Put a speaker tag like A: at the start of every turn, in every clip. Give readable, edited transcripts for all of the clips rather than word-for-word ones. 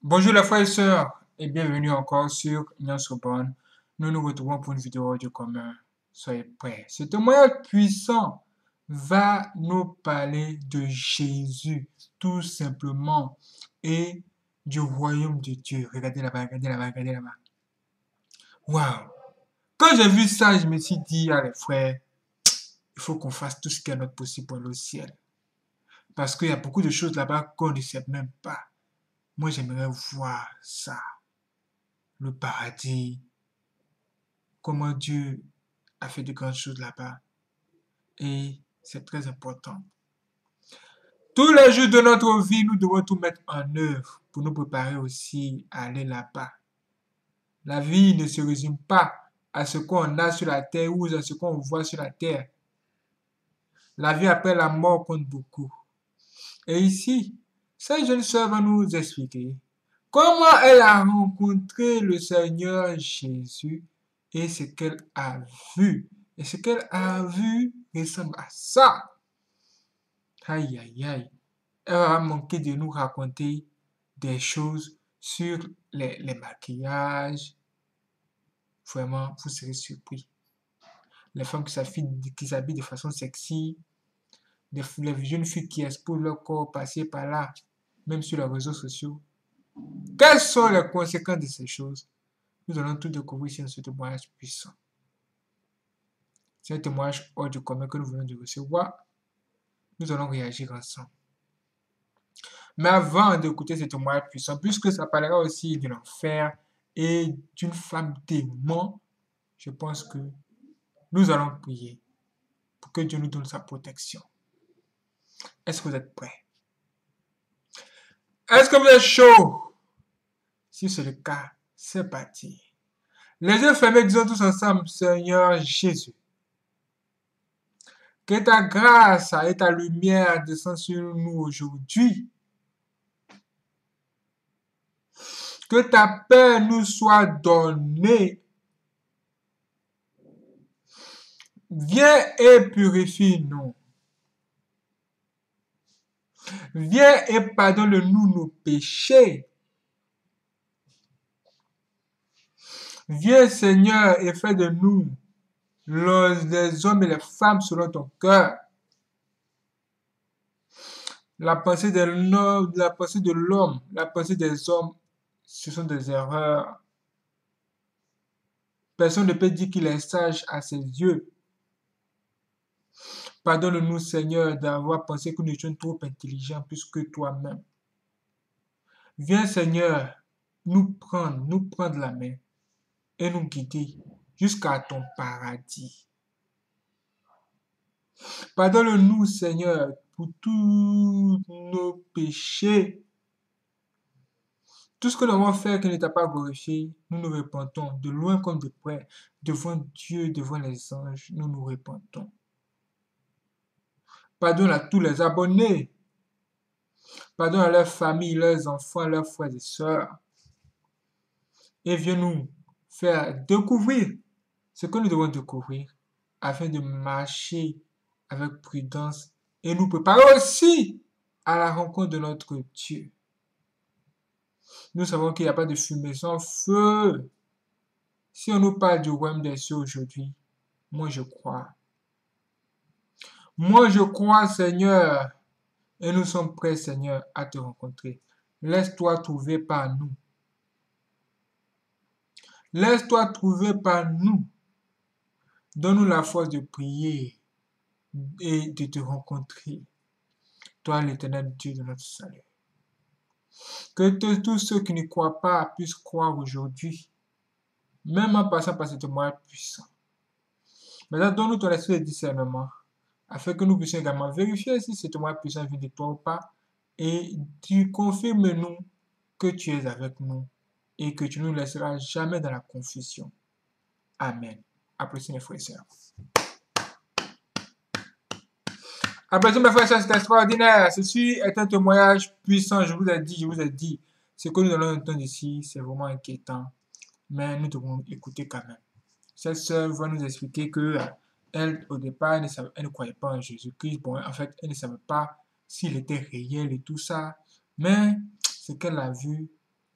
A: Bonjour les frères et sœurs et bienvenue encore sur Union Sorbonne. Nous nous retrouvons pour une vidéo du commun. Soyez prêts. Ce témoignage puissant va nous parler de Jésus, tout simplement, et du royaume de Dieu. Regardez là-bas, regardez là-bas, regardez là-bas. Waouh! Quand j'ai vu ça, je me suis dit, ah les frères, il faut qu'on fasse tout ce qui est notre possible pour le ciel. Parce qu'il y a beaucoup de choses là-bas qu'on ne sait même pas. Moi, j'aimerais voir ça. Le paradis, comment Dieu a fait de grandes choses là-bas. Et c'est très important. Tous les jours de notre vie, nous devons tout mettre en œuvre pour nous préparer aussi à aller là-bas. La vie ne se résume pas à ce qu'on a sur la terre ou à ce qu'on voit sur la terre. La vie après la mort compte beaucoup. Et ici, cette jeune sœur va nous expliquer comment elle a rencontré le Seigneur Jésus et ce qu'elle a vu. Et ce qu'elle a vu ressemble à ça. Aïe, aïe, aïe. Elle va manquer de nous raconter des choses sur les maquillages. Vraiment, vous serez surpris. Les femmes qui s'habillent de façon sexy, les jeunes filles qui exposent leur corps passé par là, même sur les réseaux sociaux. Quelles sont les conséquences de ces choses? Nous allons tout découvrir sur ce témoignage puissant. C'est un témoignage hors du commun que nous venons de recevoir. Nous allons réagir ensemble. Mais avant d'écouter ce témoignage puissant, puisque ça parlera aussi de l'enfer et d'une femme démon, je pense que nous allons prier pour que Dieu nous donne sa protection. Est-ce que vous êtes prêts? Est-ce que vous êtes chaud? Si c'est le cas, c'est parti. Les yeux fermés, disons tous ensemble, Seigneur Jésus, que ta grâce et ta lumière descendent sur nous aujourd'hui. Que ta paix nous soit donnée. Viens et purifie-nous. Viens et pardonne-nous nos péchés. Viens, Seigneur, et fais de nous les hommes et les femmes selon ton cœur. La pensée de l'homme, la pensée des hommes, ce sont des erreurs. Personne ne peut dire qu'il est sage à ses yeux. Pardonne-nous, Seigneur, d'avoir pensé que nous étions trop intelligents plus que toi-même. Viens, Seigneur, nous prendre la main et nous guider jusqu'à ton paradis. Pardonne-nous, Seigneur, pour tous nos péchés. Tout ce que nous avons fait qui ne t'a pas glorifié, nous nous repentons, de loin comme de près, devant Dieu, devant les anges, nous nous repentons. Pardonne à tous les abonnés. Pardonne à leurs familles, leurs enfants, leurs frères et sœurs. Et viens nous faire découvrir ce que nous devons découvrir afin de marcher avec prudence et nous préparer aussi à la rencontre de notre Dieu. Nous savons qu'il n'y a pas de fumée sans feu. Si on nous parle du royaume des cieux aujourd'hui, moi je crois. Moi je crois, Seigneur, et nous sommes prêts, Seigneur, à te rencontrer. Laisse-toi trouver par nous. Laisse-toi trouver par nous. Donne-nous la force de prier et de te rencontrer. Toi, l'éternel Dieu de notre salut. Que tous ceux qui ne croient pas puissent croire aujourd'hui, même en passant par ce témoignage puissant. Maintenant, donne-nous ton esprit de discernement, afin que nous puissions également vérifier si ce témoignage puissant vient de toi ou pas, et tu confirmes-nous que tu es avec nous, et que tu ne nous laisseras jamais dans la confusion. Amen. Applaudissez mes frères et sœurs. Applaudissez mes frères et sœurs, c'est extraordinaire. Ceci est un témoignage puissant, je vous ai dit. Ce que nous allons entendre ici, c'est vraiment inquiétant. Mais nous devons écouter quand même. Cette sœur va nous expliquer que elle, au départ, elle ne croyait pas en Jésus-Christ. Bon, en fait, elle ne savait pas s'il était réel et tout ça. Mais ce qu'elle a vu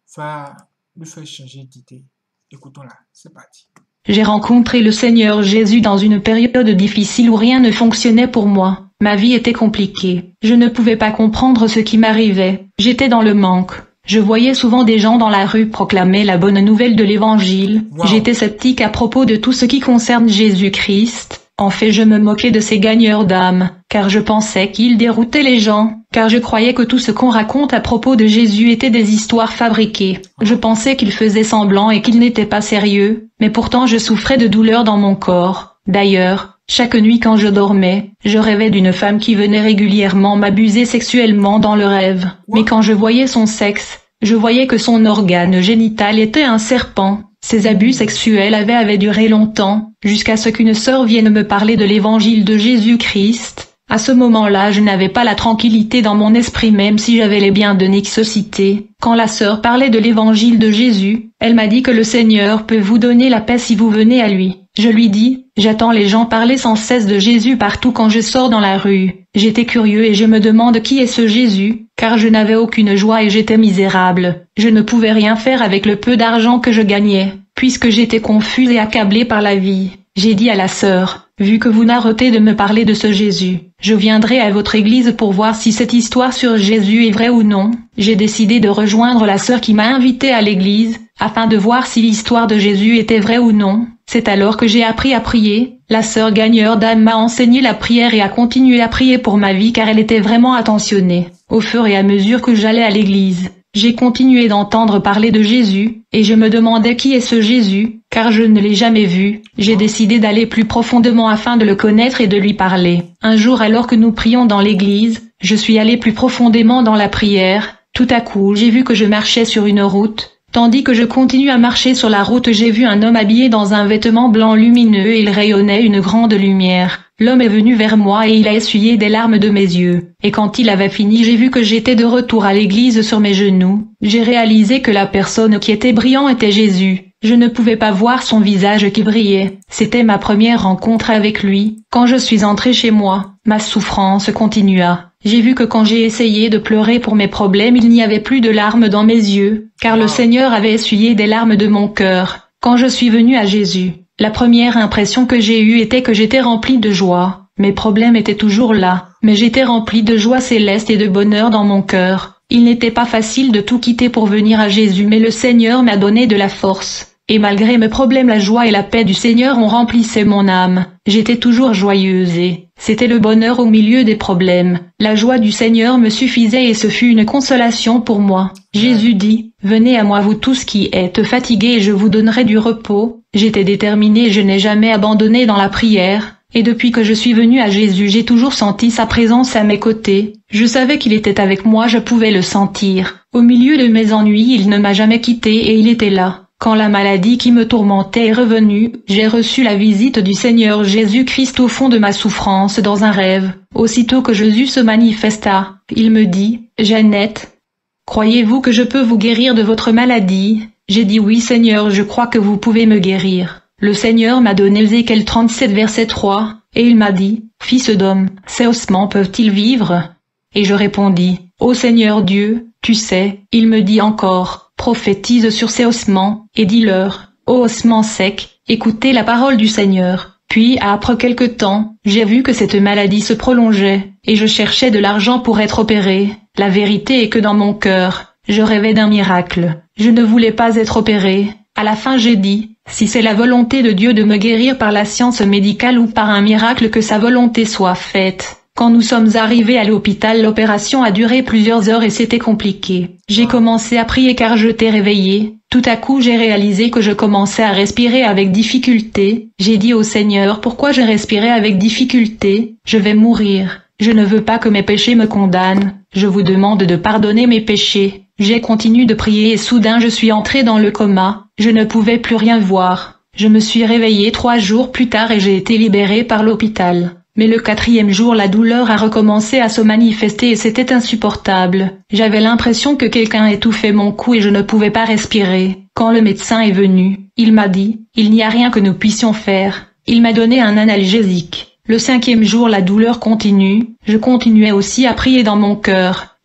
A: va lui faire changer d'idée. Écoutons-la, c'est parti.
B: J'ai rencontré le Seigneur Jésus dans une période difficile où rien ne fonctionnait pour moi. Ma vie était compliquée. Je ne pouvais pas comprendre ce qui m'arrivait. J'étais dans le manque. Je voyais souvent des gens dans la rue proclamer la bonne nouvelle de l'Évangile.
A: Wow.
B: J'étais sceptique à propos de tout ce qui concerne Jésus-Christ. En fait, je me moquais de ces gagneurs d'âme, car je pensais qu'ils déroutaient les gens, car je croyais que tout ce qu'on raconte à propos de Jésus était des histoires fabriquées. Je pensais qu'ils faisaient semblant et qu'ils n'étaient pas sérieux, mais pourtant je souffrais de douleur dans mon corps. D'ailleurs, chaque nuit quand je dormais, je rêvais d'une femme qui venait régulièrement m'abuser sexuellement dans le rêve. Mais quand je voyais son sexe, je voyais que son organe génital était un serpent. Ces abus sexuels avaient duré longtemps, jusqu'à ce qu'une sœur vienne me parler de l'évangile de Jésus-Christ. À ce moment-là, je n'avais pas la tranquillité dans mon esprit même si j'avais les biens de Nixocité. Quand la sœur parlait de l'évangile de Jésus, elle m'a dit que le Seigneur peut vous donner la paix si vous venez à lui. Je lui dis, j'entends les gens parler sans cesse de Jésus partout quand je sors dans la rue. J'étais curieux et je me demande qui est ce Jésus, car je n'avais aucune joie et j'étais misérable. Je ne pouvais rien faire avec le peu d'argent que je gagnais, puisque j'étais confus et accablé par la vie. J'ai dit à la sœur, vu que vous n'arrêtez de me parler de ce Jésus, je viendrai à votre église pour voir si cette histoire sur Jésus est vraie ou non. J'ai décidé de rejoindre la sœur qui m'a invité à l'église, afin de voir si l'histoire de Jésus était vraie ou non. C'est alors que j'ai appris à prier. La sœur gagneur d'âme m'a enseigné la prière et a continué à prier pour ma vie car elle était vraiment attentionnée. Au fur et à mesure que j'allais à l'église, j'ai continué d'entendre parler de Jésus, et je me demandais qui est ce Jésus, car je ne l'ai jamais vu. J'ai décidé d'aller plus profondément afin de le connaître et de lui parler. Un jour alors que nous prions dans l'église, je suis allé plus profondément dans la prière. Tout à coup, j'ai vu que je marchais sur une route. Tandis que je continue à marcher sur la route, j'ai vu un homme habillé dans un vêtement blanc lumineux et il rayonnait une grande lumière. L'homme est venu vers moi et il a essuyé des larmes de mes yeux. Et quand il avait fini, j'ai vu que j'étais de retour à l'église sur mes genoux. J'ai réalisé que la personne qui était brillant était Jésus. Je ne pouvais pas voir son visage qui brillait. C'était ma première rencontre avec lui. Quand je suis entré chez moi, ma souffrance continua. J'ai vu que quand j'ai essayé de pleurer pour mes problèmes, il n'y avait plus de larmes dans mes yeux, car le Seigneur avait essuyé des larmes de mon cœur. Quand je suis venu à Jésus, la première impression que j'ai eue était que j'étais rempli de joie. Mes problèmes étaient toujours là, mais j'étais rempli de joie céleste et de bonheur dans mon cœur. Il n'était pas facile de tout quitter pour venir à Jésus, mais le Seigneur m'a donné de la force. Et malgré mes problèmes, la joie et la paix du Seigneur ont remplissé mon âme. J'étais toujours joyeuse et c'était le bonheur au milieu des problèmes. La joie du Seigneur me suffisait et ce fut une consolation pour moi. Jésus dit, « Venez à moi vous tous qui êtes fatigués et je vous donnerai du repos. » J'étais déterminée et je n'ai jamais abandonné dans la prière. Et depuis que je suis venue à Jésus, j'ai toujours senti sa présence à mes côtés. Je savais qu'il était avec moi, je pouvais le sentir. Au milieu de mes ennuis, il ne m'a jamais quitté et il était là. Quand la maladie qui me tourmentait est revenue, j'ai reçu la visite du Seigneur Jésus-Christ au fond de ma souffrance dans un rêve. Aussitôt que Jésus se manifesta, il me dit, « Jeannette, croyez-vous que je peux vous guérir de votre maladie ?» J'ai dit « Oui Seigneur, je crois que vous pouvez me guérir. » Le Seigneur m'a donné Ézéchiel 37 verset 3, et il m'a dit, « Fils d'homme, ces ossements peuvent-ils vivre ?» Et je répondis, « Ô Seigneur Dieu, tu sais. » Il me dit encore, « Prophétise sur ces ossements, et dis-leur, ô ossements secs, écoutez la parole du Seigneur. » Puis, après quelque temps, j'ai vu que cette maladie se prolongeait, et je cherchais de l'argent pour être opéré. La vérité est que dans mon cœur, je rêvais d'un miracle. Je ne voulais pas être opéré. À la fin j'ai dit, si c'est la volonté de Dieu de me guérir par la science médicale ou par un miracle, que sa volonté soit faite. Quand nous sommes arrivés à l'hôpital, l'opération a duré plusieurs heures et c'était compliqué. J'ai commencé à prier car je t'ai réveillé. Tout à coup j'ai réalisé que je commençais à respirer avec difficulté. J'ai dit au Seigneur, pourquoi je respirais avec difficulté? Je vais mourir. Je ne veux pas que mes péchés me condamnent. Je vous demande de pardonner mes péchés. J'ai continué de prier et soudain je suis entré dans le coma. Je ne pouvais plus rien voir. Je me suis réveillé 3 jours plus tard et j'ai été libéré par l'hôpital. Mais le 4e jour, la douleur a recommencé à se manifester et c'était insupportable. J'avais l'impression que quelqu'un étouffait mon cou et je ne pouvais pas respirer. Quand le médecin est venu, il m'a dit, « Il n'y a rien que nous puissions faire. » Il m'a donné un analgésique. Le 5e jour, la douleur continue. Je continuais aussi à prier dans mon cœur.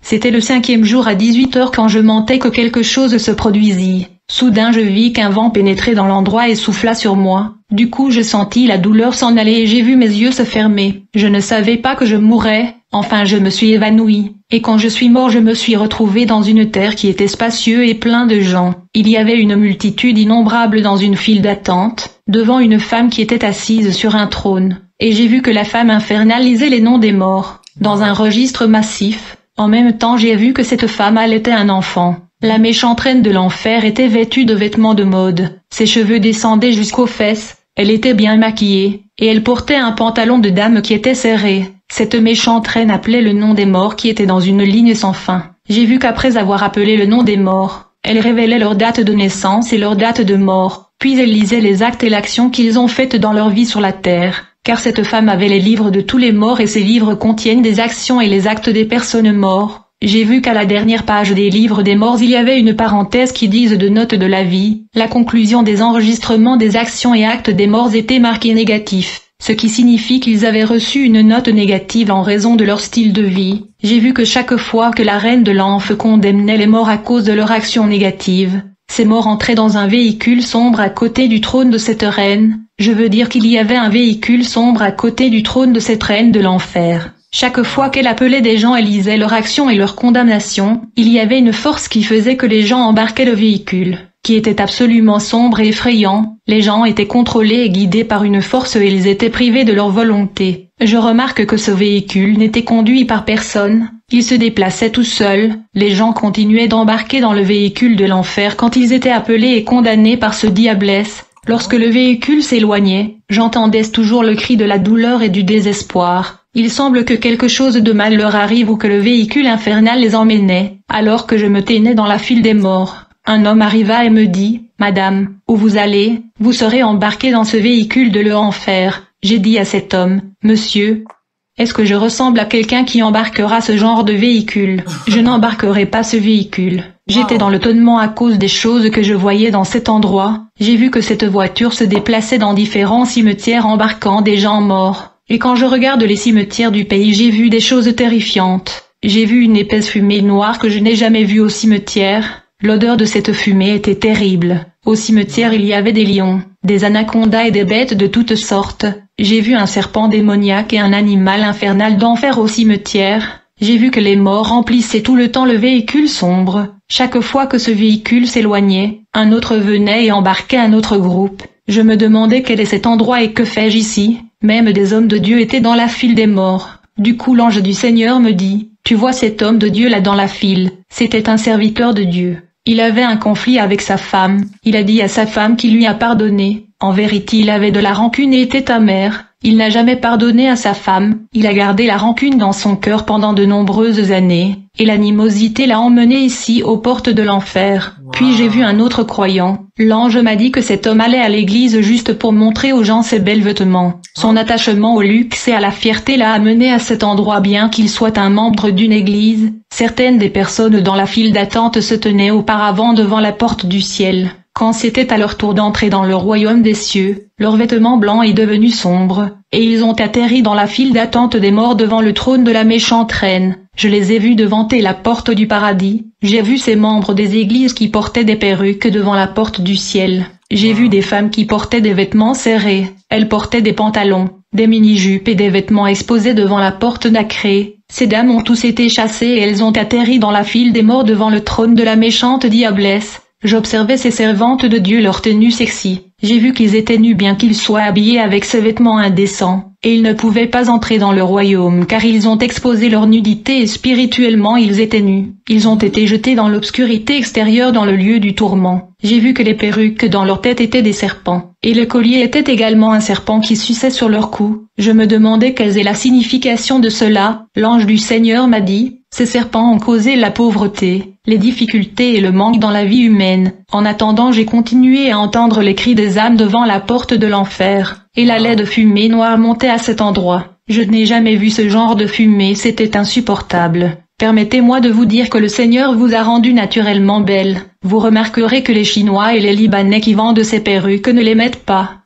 B: C'était le 5e jour à 18h quand je mentais que quelque chose se produisit. Soudain je vis qu'un vent pénétrait dans l'endroit et souffla sur moi. Du coup je sentis la douleur s'en aller et j'ai vu mes yeux se fermer. Je ne savais pas que je mourrais, enfin je me suis évanouie. Et quand je suis mort je me suis retrouvé dans une terre qui était spacieuse et plein de gens. Il y avait une multitude innombrable dans une file d'attente, devant une femme qui était assise sur un trône. Et j'ai vu que la femme infernale lisait les noms des morts, dans un registre massif. En même temps j'ai vu que cette femme allaitait un enfant. La méchante reine de l'enfer était vêtue de vêtements de mode. Ses cheveux descendaient jusqu'aux fesses, elle était bien maquillée, et elle portait un pantalon de dame qui était serré. Cette méchante reine appelait le nom des morts qui étaient dans une ligne sans fin. J'ai vu qu'après avoir appelé le nom des morts, elle révélait leur date de naissance et leur date de mort, puis elle lisait les actes et l'action qu'ils ont faites dans leur vie sur la terre. Car cette femme avait les livres de tous les morts et ces livres contiennent des actions et les actes des personnes mortes. J'ai vu qu'à la dernière page des livres des morts il y avait une parenthèse qui disait de notes de la vie. La conclusion des enregistrements des actions et actes des morts était marquée négatif, ce qui signifie qu'ils avaient reçu une note négative en raison de leur style de vie. J'ai vu que chaque fois que la reine de l'enfer condamnait les morts à cause de leur action négative, ces morts entraient dans un véhicule sombre à côté du trône de cette reine. Je veux dire qu'il y avait un véhicule sombre à côté du trône de cette reine de l'enfer. Chaque fois qu'elle appelait des gens et lisait leur action et leur condamnation, il y avait une force qui faisait que les gens embarquaient le véhicule, qui était absolument sombre et effrayant. Les gens étaient contrôlés et guidés par une force et ils étaient privés de leur volonté. Je remarque que ce véhicule n'était conduit par personne, il se déplaçait tout seul. Les gens continuaient d'embarquer dans le véhicule de l'enfer quand ils étaient appelés et condamnés par ce diablesse. Lorsque le véhicule s'éloignait, j'entendais toujours le cri de la douleur et du désespoir. Il semble que quelque chose de mal leur arrive ou que le véhicule infernal les emmenait. Alors que je me tenais dans la file des morts, un homme arriva et me dit « Madame, où vous allez? Vous serez embarquée dans ce véhicule de l'enfer. » J'ai dit à cet homme « Monsieur, est-ce que je ressemble à quelqu'un qui embarquera ce genre de véhicule? Je n'embarquerai pas ce véhicule. » J'étais dans l'étonnement à cause des choses que je voyais dans cet endroit. J'ai vu que cette voiture se déplaçait dans différents cimetières embarquant des gens morts. Et quand je regarde les cimetières du pays j'ai vu des choses terrifiantes. J'ai vu une épaisse fumée noire que je n'ai jamais vue au cimetière. L'odeur de cette fumée était terrible. Au cimetière il y avait des lions, des anacondas et des bêtes de toutes sortes. J'ai vu un serpent démoniaque et un animal infernal d'enfer au cimetière. J'ai vu que les morts remplissaient tout le temps le véhicule sombre. Chaque fois que ce véhicule s'éloignait, un autre venait et embarquait un autre groupe. Je me demandais quel est cet endroit et que fais-je ici? Même des hommes de Dieu étaient dans la file des morts. Du coup l'ange du Seigneur me dit, « Tu vois cet homme de Dieu là dans la file, c'était un serviteur de Dieu. Il avait un conflit avec sa femme, il a dit à sa femme qu'il lui a pardonné. En vérité il avait de la rancune et était amer. Il n'a jamais pardonné à sa femme, il a gardé la rancune dans son cœur pendant de nombreuses années, et l'animosité l'a emmené ici aux portes de l'enfer. Puis j'ai vu un autre croyant. L'ange m'a dit que cet homme allait à l'église juste pour montrer aux gens ses belles vêtements. Son attachement au luxe et à la fierté l'a amené à cet endroit bien qu'il soit un membre d'une église. Certaines des personnes dans la file d'attente se tenaient auparavant devant la porte du ciel. Quand c'était à leur tour d'entrer dans le royaume des cieux, leur vêtement blanc est devenu sombre, et ils ont atterri dans la file d'attente des morts devant le trône de la méchante reine. Je les ai vus devanter la porte du paradis. J'ai vu ces membres des églises qui portaient des perruques devant la porte du ciel. J'ai vu des femmes qui portaient des vêtements serrés. Elles portaient des pantalons, des mini-jupes et des vêtements exposés devant la porte nacrée. Ces dames ont tous été chassées et elles ont atterri dans la file des morts devant le trône de la méchante diablesse. J'observais ces servantes de Dieu leur tenue sexy. J'ai vu qu'ils étaient nus bien qu'ils soient habillés avec ces vêtements indécents, et ils ne pouvaient pas entrer dans le royaume car ils ont exposé leur nudité et spirituellement ils étaient nus. Ils ont été jetés dans l'obscurité extérieure dans le lieu du tourment. J'ai vu que les perruques dans leur tête étaient des serpents, et le collier était également un serpent qui suçait sur leur cou. Je me demandais quelle est la signification de cela. L'ange du Seigneur m'a dit, ces serpents ont causé la pauvreté, les difficultés et le manque dans la vie humaine. En attendant j'ai continué à entendre les cris des âmes devant la porte de l'enfer, et la laide fumée noire montait à cet endroit. Je n'ai jamais vu ce genre de fumée, c'était insupportable. Permettez-moi de vous dire que le Seigneur vous a rendu naturellement belle. Vous remarquerez que les Chinois et les Libanais qui vendent ces perruques ne les mettent pas.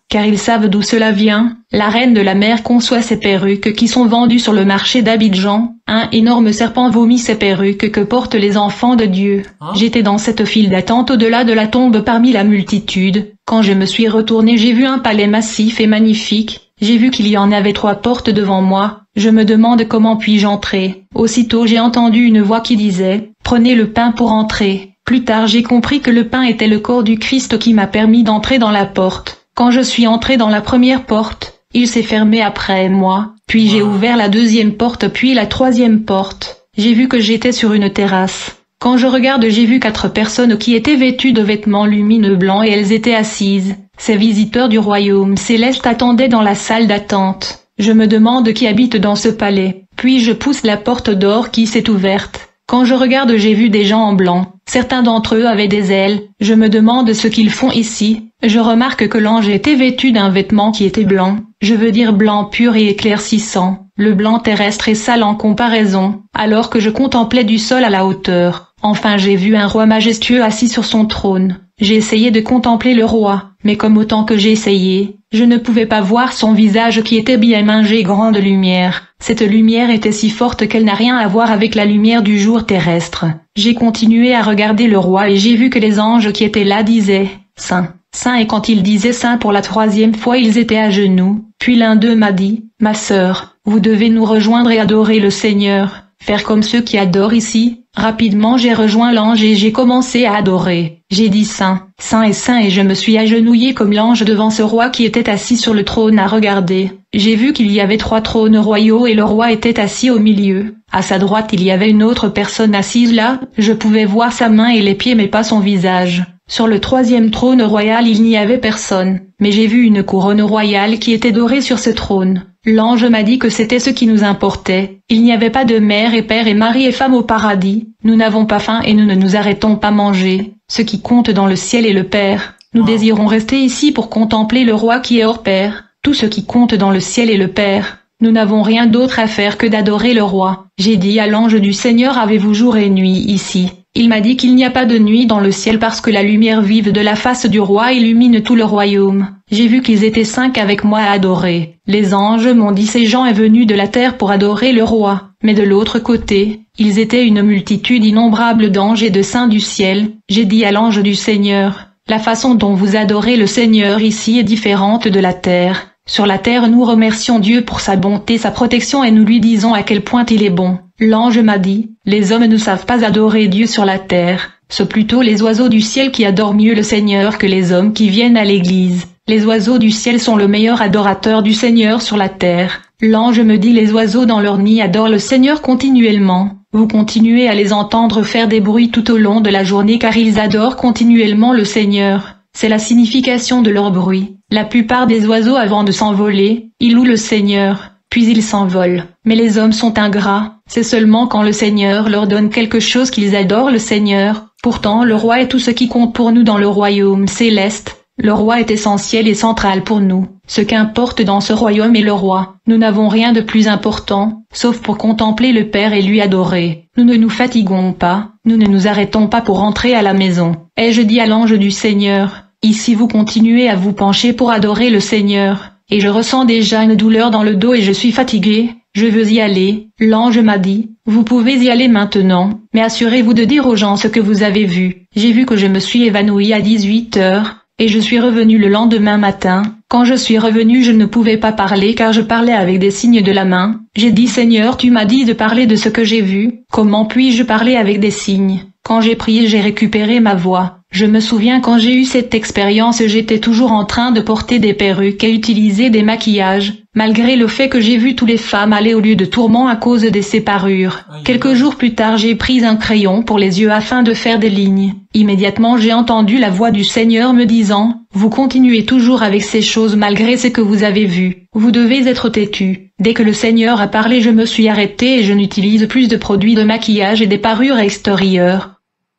B: car ils savent d'où cela vient. La reine de la mer conçoit ses perruques qui sont vendues sur le marché d'Abidjan. Un énorme serpent vomit ces perruques que portent les enfants de Dieu.
A: Hein?
B: J'étais dans cette file d'attente au-delà de la tombe parmi la multitude. Quand je me suis retournée, j'ai vu un palais massif et magnifique. J'ai vu qu'il y en avait 3 portes devant moi. Je me demande comment puis-je entrer. Aussitôt j'ai entendu une voix qui disait « Prenez le pain pour entrer ». Plus tard j'ai compris que le pain était le corps du Christ qui m'a permis d'entrer dans la porte. Quand je suis entrée dans la première porte, il s'est fermé après moi, puis j'ai ouvert la deuxième porte puis la troisième porte. J'ai vu que j'étais sur une terrasse. Quand je regarde, j'ai vu 4 personnes qui étaient vêtues de vêtements lumineux blancs et elles étaient assises. Ces visiteurs du royaume céleste attendaient dans la salle d'attente. Je me demande qui habite dans ce palais. Puis je pousse la porte d'or qui s'est ouverte. Quand je regarde, j'ai vu des gens en blanc. Certains d'entre eux avaient des ailes. Je me demande ce qu'ils font ici. Je remarque que l'ange était vêtu d'un vêtement qui était blanc. Je veux dire blanc pur et éclaircissant. Le blanc terrestre est sale en comparaison. Alors que je contemplais du sol à la hauteur. Enfin j'ai vu un roi majestueux assis sur son trône. J'ai essayé de contempler le roi, mais comme autant que j'ai essayé, je ne pouvais pas voir son visage qui était bien mingé grand de lumière. Cette lumière était si forte qu'elle n'a rien à voir avec la lumière du jour terrestre. J'ai continué à regarder le roi et j'ai vu que les anges qui étaient là disaient « Saint, Saint » et quand ils disaient « Saint » pour la 3e fois ils étaient à genoux. Puis l'un d'eux m'a dit « Ma sœur, vous devez nous rejoindre et adorer le Seigneur, faire comme ceux qui adorent ici. » Rapidement j'ai rejoint l'ange et j'ai commencé à adorer. J'ai dit Saint, Saint et Saint et je me suis agenouillé comme l'ange devant ce roi qui était assis sur le trône à regarder. J'ai vu qu'il y avait 3 trônes royaux et le roi était assis au milieu. À sa droite il y avait une autre personne assise là, je pouvais voir sa main et les pieds mais pas son visage. Sur le 3e trône royal il n'y avait personne, mais j'ai vu une couronne royale qui était dorée sur ce trône. L'ange m'a dit que c'était ce qui nous importait. Il n'y avait pas de mère et père et mari et femme au paradis. Nous n'avons pas faim et nous ne nous arrêtons pas manger. Ce qui compte dans le ciel est le Père. Nous désirons rester ici pour contempler le roi qui est hors pair. Tout ce qui compte dans le ciel est le Père. Nous n'avons rien d'autre à faire que d'adorer le roi. J'ai dit à l'ange du Seigneur, avez-vous jour et nuit ici? Il m'a dit qu'il n'y a pas de nuit dans le ciel parce que la lumière vive de la face du roi illumine tout le royaume. J'ai vu qu'ils étaient 5 avec moi à adorer. Les anges m'ont dit ces gens est venu de la terre pour adorer le roi. Mais de l'autre côté, ils étaient une multitude innombrable d'anges et de saints du ciel. J'ai dit à l'ange du Seigneur, la façon dont vous adorez le Seigneur ici est différente de la terre. Sur la terre nous remercions Dieu pour sa bonté, sa protection et nous lui disons à quel point il est bon. L'ange m'a dit, les hommes ne savent pas adorer Dieu sur la terre. C'est plutôt les oiseaux du ciel qui adorent mieux le Seigneur que les hommes qui viennent à l'église. Les oiseaux du ciel sont le meilleur adorateur du Seigneur sur la terre. L'ange me dit les oiseaux dans leur nid adorent le Seigneur continuellement. Vous continuez à les entendre faire des bruits tout au long de la journée car ils adorent continuellement le Seigneur. C'est la signification de leur bruit. La plupart des oiseaux avant de s'envoler, ils louent le Seigneur, puis ils s'envolent. Mais les hommes sont ingrats. C'est seulement quand le Seigneur leur donne quelque chose qu'ils adorent le Seigneur. Pourtant le roi est tout ce qui compte pour nous dans le royaume céleste. Le roi est essentiel et central pour nous. Ce qu'importe dans ce royaume est le roi. Nous n'avons rien de plus important, sauf pour contempler le Père et lui adorer. Nous ne nous fatiguons pas, nous ne nous arrêtons pas pour rentrer à la maison. Ai-je dit à l'ange du Seigneur, ici vous continuez à vous pencher pour adorer le Seigneur, et je ressens déjà une douleur dans le dos et je suis fatigué. Je veux y aller. L'ange m'a dit, vous pouvez y aller maintenant, mais assurez-vous de dire aux gens ce que vous avez vu. J'ai vu que je me suis évanoui à 18 heures. Et je suis revenu le lendemain matin. Quand je suis revenu je ne pouvais pas parler car je parlais avec des signes de la main. J'ai dit Seigneur tu m'as dit de parler de ce que j'ai vu. Comment puis-je parler avec des signes? Quand j'ai prié j'ai récupéré ma voix. Je me souviens quand j'ai eu cette expérience j'étais toujours en train de porter des perruques et utiliser des maquillages. Malgré le fait que j'ai vu toutes les femmes aller au lieu de tourment à cause de ces parures. Quelques jours plus tard j'ai pris un crayon pour les yeux afin de faire des lignes. Immédiatement j'ai entendu la voix du Seigneur me disant, vous continuez toujours avec ces choses malgré ce que vous avez vu. Vous devez être têtu. Dès que le Seigneur a parlé je me suis arrêté et je n'utilise plus de produits de maquillage et des parures extérieures.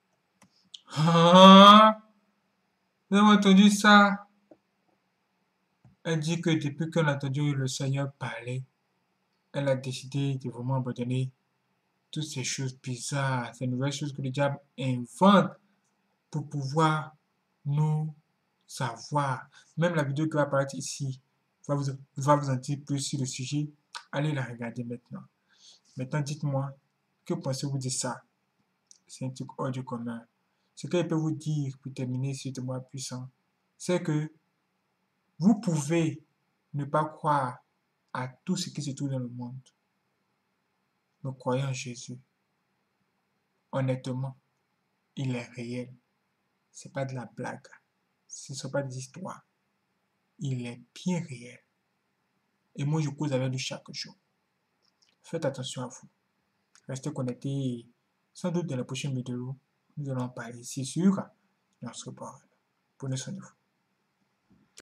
A: Ah, vous avez entendu ça? Elle dit que depuis qu'elle a entendu le Seigneur parler, elle a décidé de vraiment abandonner toutes ces choses bizarres, ces nouvelles choses que le diable invente pour pouvoir nous savoir. Même la vidéo qui va apparaître ici va vous en dire plus sur le sujet. Allez la regarder maintenant. Maintenant, dites-moi, que pensez-vous de ça? C'est un truc hors du commun. Ce que je peux vous dire pour terminer sur témoin puissant, c'est que vous pouvez ne pas croire à tout ce qui se trouve dans le monde. Mais croyez en Jésus. Honnêtement, il est réel. C'est pas de la blague. Ce ne sont pas des histoires. Il est bien réel. Et moi, je cause avec lui chaque jour. Faites attention à vous. Restez connectés. Sans doute dans la prochaine vidéo, nous allons parler ici sur notre parole. Prenez soin de vous.